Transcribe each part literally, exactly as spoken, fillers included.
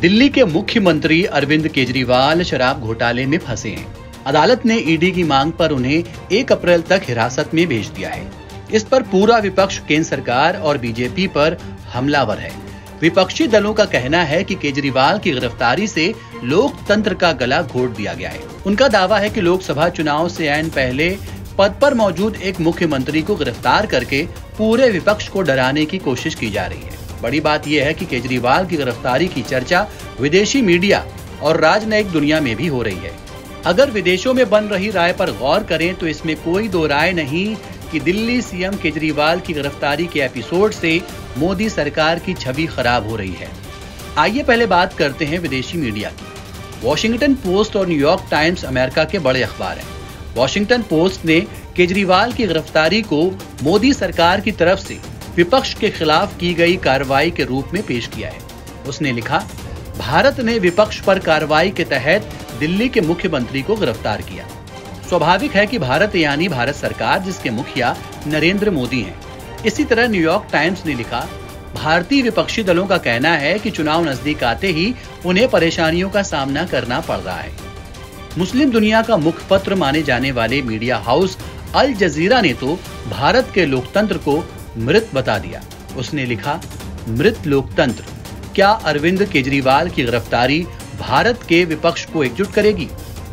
दिल्ली के मुख्यमंत्री अरविंद केजरीवाल शराब घोटाले में फंसे हैं। अदालत ने ईडी की मांग पर उन्हें एक अप्रैल तक हिरासत में भेज दिया है। इस पर पूरा विपक्ष केंद्र सरकार और बीजेपी पर हमलावर है। विपक्षी दलों का कहना है कि केजरीवाल की गिरफ्तारी से लोकतंत्र का गला घोट दिया गया है। उनका दावा है कि लोकसभा चुनाव से ऐन पहले पद पर मौजूद एक मुख्यमंत्री को गिरफ्तार करके पूरे विपक्ष को डराने की कोशिश की जा रही है। बड़ी बात यह है कि केजरीवाल की गिरफ्तारी की चर्चा विदेशी मीडिया और राजनयिक दुनिया में भी हो रही है। अगर विदेशों में बन रही राय पर गौर करें तो इसमें कोई दो राय नहीं कि दिल्ली सीएम केजरीवाल की गिरफ्तारी के एपिसोड से मोदी सरकार की छवि खराब हो रही है। आइए पहले बात करते हैं विदेशी मीडिया की। वॉशिंगटन पोस्ट और न्यूयॉर्क टाइम्स अमेरिका के बड़े अखबार हैं। वॉशिंगटन पोस्ट ने केजरीवाल की गिरफ्तारी को मोदी सरकार की तरफ से विपक्ष के खिलाफ की गई कार्रवाई के रूप में पेश किया है। उसने लिखा, भारत ने विपक्ष पर कार्रवाई के तहत दिल्ली के मुख्यमंत्री को गिरफ्तार किया। स्वाभाविक है कि भारत यानी भारत सरकार, जिसके मुखिया नरेंद्र मोदी हैं। इसी तरह न्यूयॉर्क टाइम्स ने लिखा, भारतीय विपक्षी दलों का कहना है कि चुनाव नजदीक आते ही उन्हें परेशानियों का सामना करना पड़ रहा है। मुस्लिम दुनिया का मुखपत्र माने जाने वाले मीडिया हाउस अल जजीरा ने तो भारत के लोकतंत्र को मृत बता दिया। उसने लिखा, मृत लोकतंत्र, क्या अरविंद केजरीवाल की गिरफ्तारी भारत के विपक्ष को एकजुट करेगी?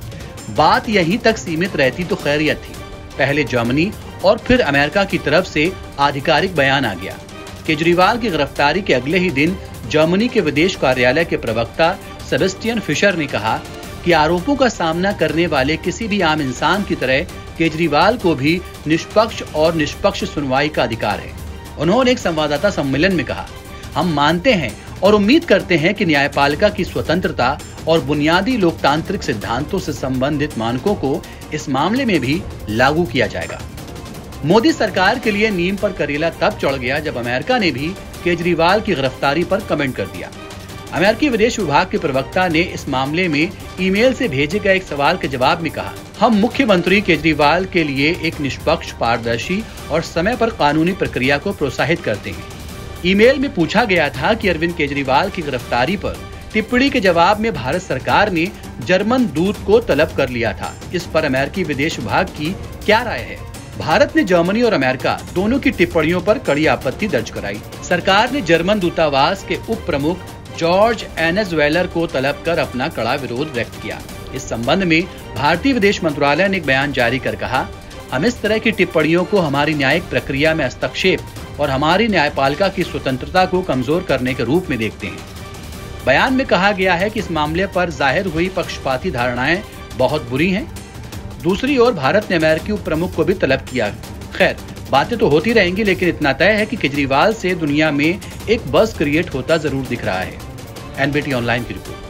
बात यहीं तक सीमित रहती तो खैरियत थी। पहले जर्मनी और फिर अमेरिका की तरफ से आधिकारिक बयान आ गया। केजरीवाल की गिरफ्तारी के अगले ही दिन जर्मनी के विदेश कार्यालय के प्रवक्ता सेबेस्टियन फिशर ने कहा कि आरोपों का सामना करने वाले किसी भी आम इंसान की तरह केजरीवाल को भी निष्पक्ष और निष्पक्ष सुनवाई का अधिकार है। उन्होंने एक संवाददाता सम्मेलन में कहा, हम मानते हैं और उम्मीद करते हैं कि न्यायपालिका की स्वतंत्रता और बुनियादी लोकतांत्रिक सिद्धांतों से संबंधित मानकों को इस मामले में भी लागू किया जाएगा। मोदी सरकार के लिए नीम पर करेला तब चढ़ गया जब अमेरिका ने भी केजरीवाल की गिरफ्तारी पर कमेंट कर दिया। अमेरिकी विदेश विभाग के प्रवक्ता ने इस मामले में ईमेल से भेजे गए एक सवाल के जवाब में कहा, हम मुख्यमंत्री केजरीवाल के लिए एक निष्पक्ष, पारदर्शी और समय पर कानूनी प्रक्रिया को प्रोत्साहित करते हैं। ईमेल में पूछा गया था कि अरविंद केजरीवाल की गिरफ्तारी पर टिप्पणी के जवाब में भारत सरकार ने जर्मन दूत को तलब कर लिया था। इस पर अमेरिकी विदेश विभाग की क्या राय है? भारत ने जर्मनी और अमेरिका दोनों की टिप्पणियों पर कड़ी आपत्ति दर्ज कराई। सरकार ने जर्मन दूतावास के उप प्रमुख जॉर्ज एनएस वेलर को तलब कर अपना कड़ा विरोध व्यक्त किया। इस संबंध में भारतीय विदेश मंत्रालय ने एक बयान जारी कर कहा, हम इस तरह की टिप्पणियों को हमारी न्यायिक प्रक्रिया में हस्तक्षेप और हमारी न्यायपालिका की स्वतंत्रता को कमजोर करने के रूप में देखते हैं। बयान में कहा गया है कि इस मामले पर जाहिर हुई पक्षपाती धारणाएं बहुत बुरी हैं। दूसरी ओर भारत ने अमेरिकी उप प्रमुख को भी तलब किया। खैर, बातें तो होती रहेंगी, लेकिन इतना तय है कि केजरीवाल से दुनिया में एक बज़ क्रिएट होता जरूर दिख रहा है। एनबीटी ऑनलाइन की रिपोर्ट।